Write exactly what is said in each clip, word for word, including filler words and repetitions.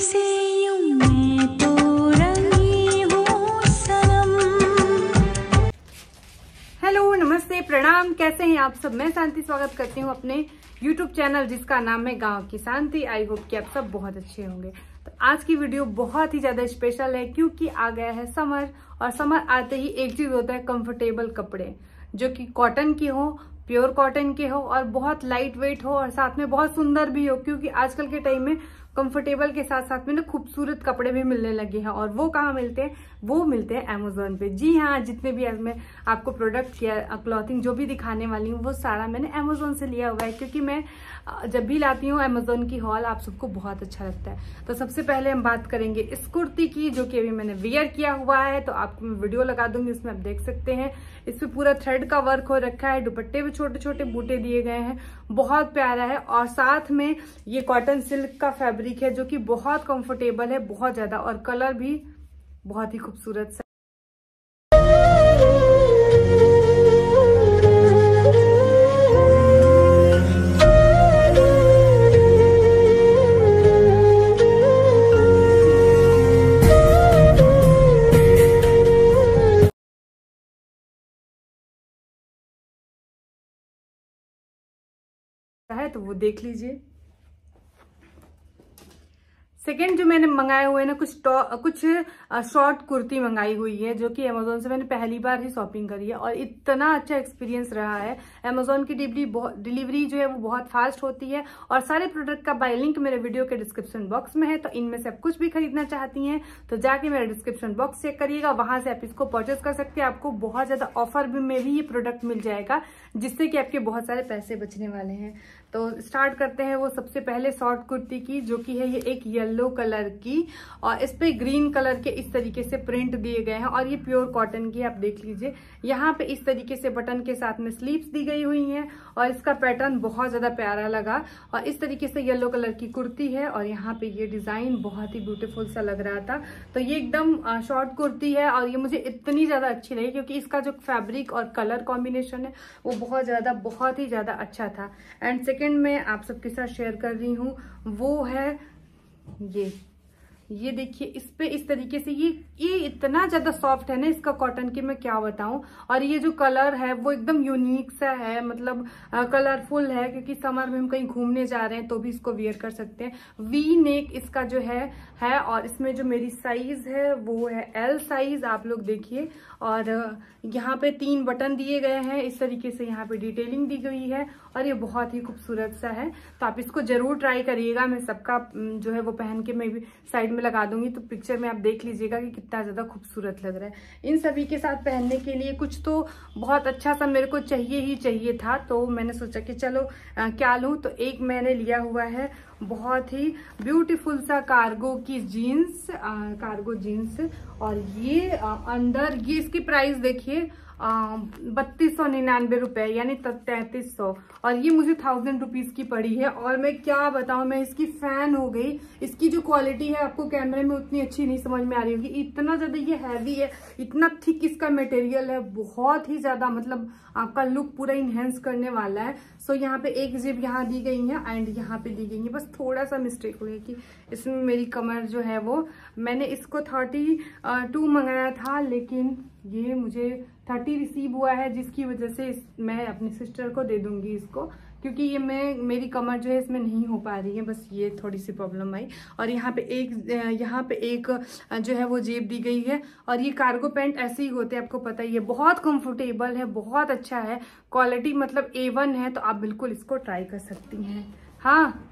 से यूं मैं तो रही हूँ सनम। हेलो, नमस्ते, प्रणाम। कैसे हैं आप सब? मैं शांति स्वागत करती हूँ अपने यूट्यूब चैनल जिसका नाम है गांव की शांति। आई होप कि आप सब बहुत अच्छे होंगे। तो आज की वीडियो बहुत ही ज्यादा स्पेशल है क्योंकि आ गया है समर, और समर आते ही एक चीज होता है कंफर्टेबल कपड़े, जो कि कॉटन की हो, प्योर कॉटन के हो और बहुत लाइट वेट हो और साथ में बहुत सुंदर भी हो। क्योंकि आजकल के टाइम में कंफर्टेबल के साथ साथ में ना खूबसूरत कपड़े भी मिलने लगे हैं, और वो कहाँ मिलते हैं? वो मिलते हैं अमेजोन पे। जी हाँ, जितने भी आज मैं आपको प्रोडक्ट या क्लॉथिंग जो भी दिखाने वाली हूँ वो सारा मैंने अमेजोन से लिया हुआ है, क्योंकि मैं जब भी लाती हूँ अमेजोन की हॉल आप सबको बहुत अच्छा लगता है। तो सबसे पहले हम बात करेंगे इस कुर्ती की, जो कि अभी मैंने वेयर किया हुआ है। तो आपको मैं वीडियो लगा दूंगी, उसमें आप देख सकते हैं। इस पे पूरा थ्रेड का वर्क हो रखा है, दुपट्टे भी छोटे छोटे बूटे दिए गए हैं, बहुत प्यारा है। और साथ में ये कॉटन सिल्क का फैब्रिक है जो कि बहुत कंफर्टेबल है, बहुत ज्यादा, और कलर भी बहुत ही खूबसूरत सा है, तो वो देख लीजिए। सेकेंड जो मैंने मंगाए हुए ना, कुछ कुछ शॉर्ट कुर्ती मंगाई हुई है, जो कि अमेजोन से मैंने पहली बार ही शॉपिंग करी है और इतना अच्छा एक्सपीरियंस रहा है। अमेजोन की डिलीवरी डिलीवरी जो है वो बहुत फास्ट होती है, और सारे प्रोडक्ट का बाय लिंक मेरे वीडियो के डिस्क्रिप्शन बॉक्स में है। तो इनमें से आप कुछ भी खरीदना चाहती हैं तो जाके मेरा डिस्क्रिप्शन बॉक्स चेक करिएगा, वहां से आप इसको परचेस कर सकते हैं। आपको बहुत ज्यादा ऑफर में भी ये प्रोडक्ट मिल जाएगा, जिससे कि आपके बहुत सारे पैसे बचने वाले हैं। तो स्टार्ट करते हैं वो सबसे पहले शॉर्ट कुर्ती की, जो कि है ये एक येलो कलर की, और इस पे ग्रीन कलर के इस तरीके से प्रिंट दिए गए हैं, और ये प्योर कॉटन की आप देख लीजिए। यहाँ पे इस तरीके से बटन के साथ में स्लीव्स दी गई हुई हैं, और इसका पैटर्न बहुत ज्यादा प्यारा लगा। और इस तरीके से येलो कलर की कुर्ती है, और यहाँ पे ये डिजाइन बहुत ही ब्यूटीफुल सा लग रहा था। तो ये एकदम शॉर्ट कुर्ती है, और ये मुझे इतनी ज्यादा अच्छी लगी क्योंकि इसका जो फैब्रिक और कलर कॉम्बिनेशन है वो बहुत ज्यादा बहुत ही ज्यादा अच्छा था। एंड सेकेंड मैं आप सबके साथ शेयर कर रही हूँ वो है ये ये देखिए, इस पे इस तरीके से ये ये इतना ज्यादा सॉफ्ट है ना इसका कॉटन की, मैं क्या बताऊं। और ये जो कलर है वो एकदम यूनिक सा है, मतलब कलरफुल है, क्योंकि समर में हम कहीं घूमने जा रहे हैं तो भी इसको वेयर कर सकते हैं। वी नेक इसका जो है है और इसमें जो मेरी साइज है वो है एल साइज, आप लोग देखिए। और यहाँ पे तीन बटन दिए गए हैं, इस तरीके से यहाँ पे डिटेलिंग दी गई है, और ये बहुत ही खूबसूरत सा है। तो आप इसको जरूर ट्राई करिएगा। मैं सबका जो है वो पहन के मैं भी साइड में लगा दूंगी, तो पिक्चर में आप देख लीजिएगा कि कितना ज्यादा खूबसूरत लग रहा है। इन सभी के साथ पहनने के लिए कुछ तो बहुत अच्छा सा मेरे को चाहिए ही चाहिए था, तो मैंने सोचा कि चलो आ, क्या लूं। तो एक मैंने लिया हुआ है बहुत ही ब्यूटीफुल सा कार्गो की जीन्स, कार्गो जीन्स, और ये आ, अंदर ये इसकी प्राइस देखिए बत्तीस सौ निन्यानवे रुपए यानी तैतीस सौ, और ये मुझे थाउजेंड रुपीज की पड़ी है। और मैं क्या बताऊं, मैं इसकी फैन हो गई। इसकी जो क्वालिटी है आपको कैमरे में उतनी अच्छी नहीं समझ में आ रही होगी, इतना ज्यादा ये हैवी है, इतना थिक इसका मटेरियल है, बहुत ही ज्यादा, मतलब आपका लुक पूरा इनहेंस करने वाला है। सो यहाँ पे एक जिप यहाँ दी गई है एंड यहाँ पे दी गई है। बस थोड़ा सा मिस्टेक हो गया कि इसमें मेरी कमर जो है वो, मैंने इसको थर्टी टू मंगाया था, लेकिन ये मुझे थर्टी रिसीव हुआ है, जिसकी वजह से इस, मैं अपनी सिस्टर को दे दूंगी इसको, क्योंकि ये मैं मेरी कमर जो है इसमें नहीं हो पा रही है, बस ये थोड़ी सी प्रॉब्लम आई। और यहाँ पे एक यहाँ पे एक जो है वो जेब दी गई है, और ये कार्गो पैंट ऐसे ही होते हैं, आपको पता ही है, बहुत कंफर्टेबल है, बहुत अच्छा है, क्वालिटी मतलब ए वन है। तो आप बिल्कुल इसको ट्राई कर सकती हैं। हाँ,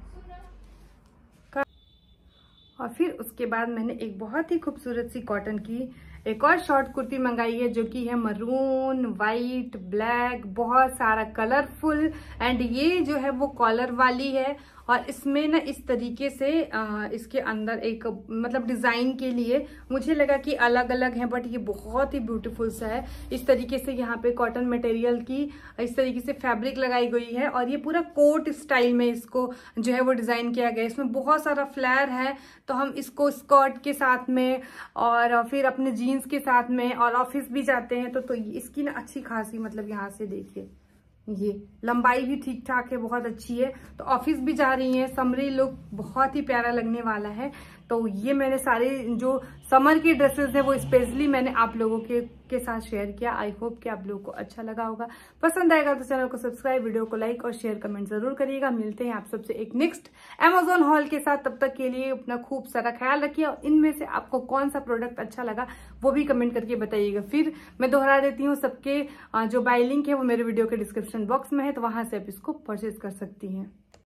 और फिर उसके बाद मैंने एक बहुत ही खूबसूरत सी कॉटन की एक और शॉर्ट कुर्ती मंगाई है, जो कि है मरून, वाइट, ब्लैक, बहुत सारा कलरफुल। एंड ये जो है वो कॉलर वाली है, और इसमें ना इस तरीके से आ, इसके अंदर एक मतलब डिजाइन के लिए मुझे लगा कि अलग अलग है, बट ये बहुत ही ब्यूटीफुल सा है। इस तरीके से यहाँ पे कॉटन मटेरियल की इस तरीके से फैब्रिक लगाई गई है, और ये पूरा कोट स्टाइल में इसको जो है वो डिजाइन किया गया है। इसमें बहुत सारा फ्लेयर है, तो हम इसको स्कर्ट के साथ में और फिर अपने जीन्स के साथ में और ऑफिस भी जाते हैं तो तो इसकी ना अच्छी खासी, मतलब यहाँ से देखिए ये लंबाई भी ठीक ठाक है, बहुत अच्छी है। तो ऑफिस भी जा रही है, समरी लुक बहुत ही प्यारा लगने वाला है। तो ये मैंने सारे जो समर की ड्रेसेस है वो स्पेशली मैंने आप लोगों के के साथ शेयर किया। आई होप कि आप लोगों को अच्छा लगा होगा। पसंद आएगा तो चैनल को सब्सक्राइब, वीडियो को लाइक और शेयर कमेंट जरूर करिएगा। मिलते हैं आप सबसे एक नेक्स्ट अमेजोन हॉल के साथ। तब तक के लिए अपना खूब सारा ख्याल रखिए और इनमें से आपको कौन सा प्रोडक्ट अच्छा लगा वो भी कमेंट करके बताइएगा। फिर मैं दोहरा देती हूँ, सबके जो बाय लिंक है वो मेरे वीडियो के डिस्क्रिप्शन बॉक्स में है, तो वहां से आप इसको परचेज कर सकती हैं।